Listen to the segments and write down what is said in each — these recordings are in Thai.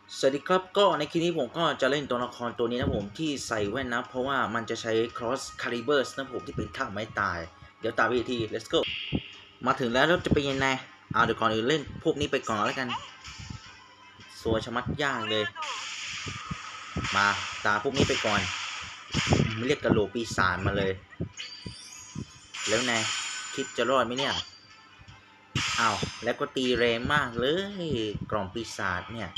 สวัสดีครับก็ในคลิปนี้ผมก็จะเล่นตัวละครตัวนี้นะผมที่ใส่แว่นนะเพราะว่ามันจะใช้ cross caliber นะผมที่เป็นท่าไม้ตายเดี๋ยวตามวิธี let's go มาถึงแล้วจะเป็นยังไงเดี๋ยวก่อนอื่นเล่นพวกนี้ไปก่อนแล้วกันสัวชะมัดยากเลยมาตาพวกนี้ไปก่อนเรียกกระโหลกปีศาจมาเลยแล้วไงคิดจะรอดไหมเนี่ยแล้วก็ตีแรงมากเลยกล่องปีศาจเนี่ย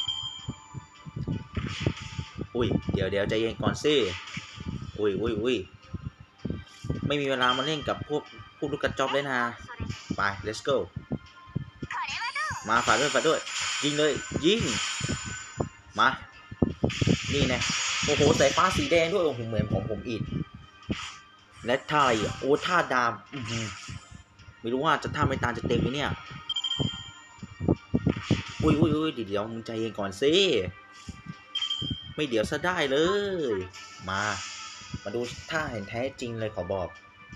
เดี๋ยวใจเย็นก่อนสิอุ้ยไม่มีเวลามาเล่นกับพวกลูกกระจอกเลยนะไป let's go มาฝากด้วยยิงเลยยิงมานี่ไงโอ้โหสายฟ้าสีแดงด้วยโอ้โหเหมือนของผมอีกและท่าอะไรท่าดาบไม่รู้ว่าจะท่าไม่ตาจะเต็มไหมเนี่ยอุ้ยเดี๋ยวมึงใจเย็นก่อนสิไม่เดี๋ยวซะได้เลยมาดูท่าเห็นแท้จริงเลยขอบอก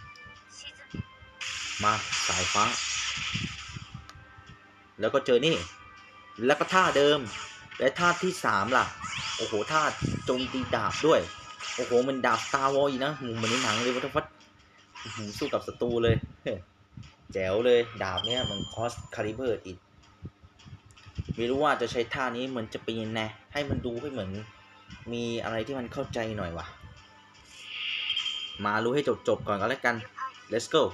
มาสายฟ้าแล้วก็เจอนี่แล้วก็ท่าเดิมและท่าที่3ล่ะโอ้โหท่าโจมตีดาบด้วยโอ้โหมันดาบสตาร์วอร์อีกนะเหมือนในหนังเลยวัตฟัดสู้กับศัตรูเลยแจ๋วเลยดาบเนี่ยมันคอสคาลิเบอร์อีกไม่รู้ว่าจะใช้ท่านี้มันจะเป็นยังไงให้มันดูให้เหมือนมีอะไรที่มันเข้าใจหน่อยวะมารู้ให้จบก่อนก็แล้วกัน let's go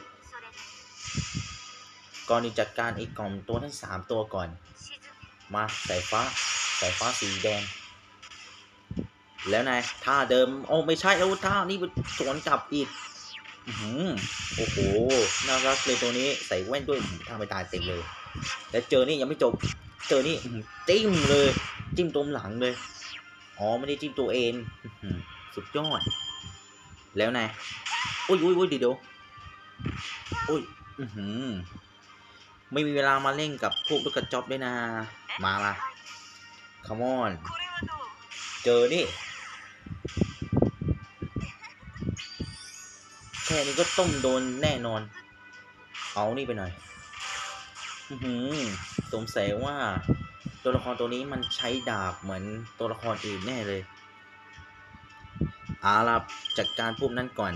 ก่อนที่จัดการไอ้กล่องตัวทั้ง3ตัวก่อนมาสายฟ้าสีแดงแล้วนายท่าเดิมไม่ใช่ท่านี้สวนกลับอีกโอ้โหน่ารักเลยตัวนี้ใส่แว่นด้วยท่าไม่ตายเต็มเลยแล้วเจอนี่ยังไม่จบเจอนี่จิ้มเลยจิ้มตรงหลังเลยไม่ได้จิ้มตัวเองสุดยอดแล้วนายอุ้ยเดี๋ยวไม่มีเวลามาเล่นกับพวกลูกกระจอกด้วยนะมาcome on เจอนี่แค่นี้ก็ต้มโดนแน่นอนเอานี่ไปหน่อยสงสัยว่าตัวละครตัวนี้มันใช้ดาบเหมือนตัวละครอื่นแน่เลยล่ะจัดการพวกนั้นก่อน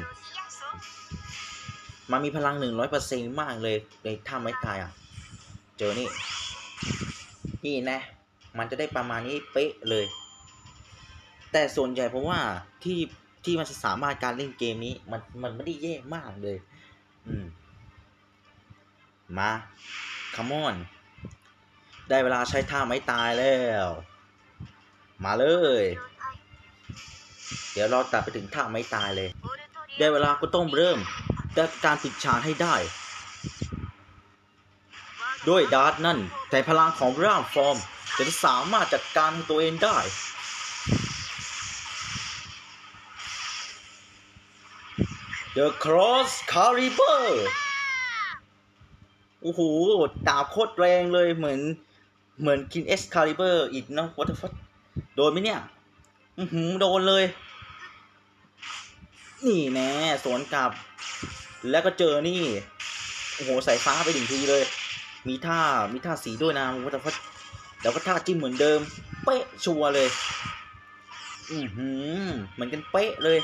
มันมีพลัง 100% มากเลยในท่าไม้ตายเจอนี่นะมันจะได้ประมาณนี้เป๊ะเลยแต่ส่วนใหญ่เพราะว่าที่มันสามารถการเล่นเกมนี้มันไม่ได้แย่มากเลยมาคัมออนได้เวลาใช้ท่าไม้ตายแล้วมาเลยเดี๋ยวเราตัดไปถึงท่าไม้ตายเลยได้เวลาก็ต้องเริ่มการปิดฉากให้ได้ด้วยดาร์ทนั่นแต่พลังของร่างฟอร์มจะสามารถจัดการตัวเองได้The Cross Caliber โอ้โหดาบโคตรแรงเลยเหมือนกิน Excalibur อีกนะวัตฟัดโดนไหมเนี่ยโดนเลยนี่แน่สวนกลับแล้วก็เจอนี่โอ้โหสายฟ้าไป1 ทีเลยมีท่าสีด้วยนะวัตฟัดแล้วก็ท่าจิ้มเหมือนเดิมเป๊ะชัวร์เลยเหมือนกันเป๊ะเลย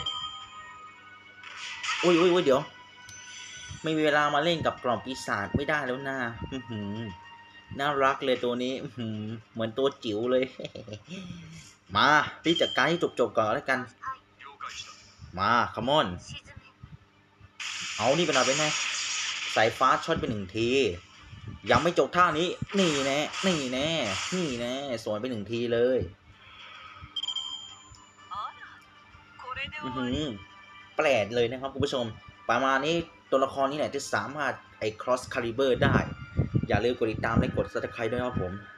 อุ้ยเดี๋ยวไม่มีเวลามาเล่นกับกล่องปีศาจไม่ได้แล้วนะน่ารักเลยตัวนี้เหมือนตัวจิ๋วเลยมารีบจัดการให้จบก่อนแล้วกันมาคัมอนเอานี่ไปหน่อยเป็นไงสายฟ้าช็อตไป1 ทียังไม่จบท่านี้นี่แน่สวนไป1 ทีเลยแปลกเลยนะครับคุณผู้ชมประมาณนี้ตัวละครนี้แหละจะสามารถcross caliber ได้อย่าลืมกดติดตามและกด subscribe ด้วยครับผม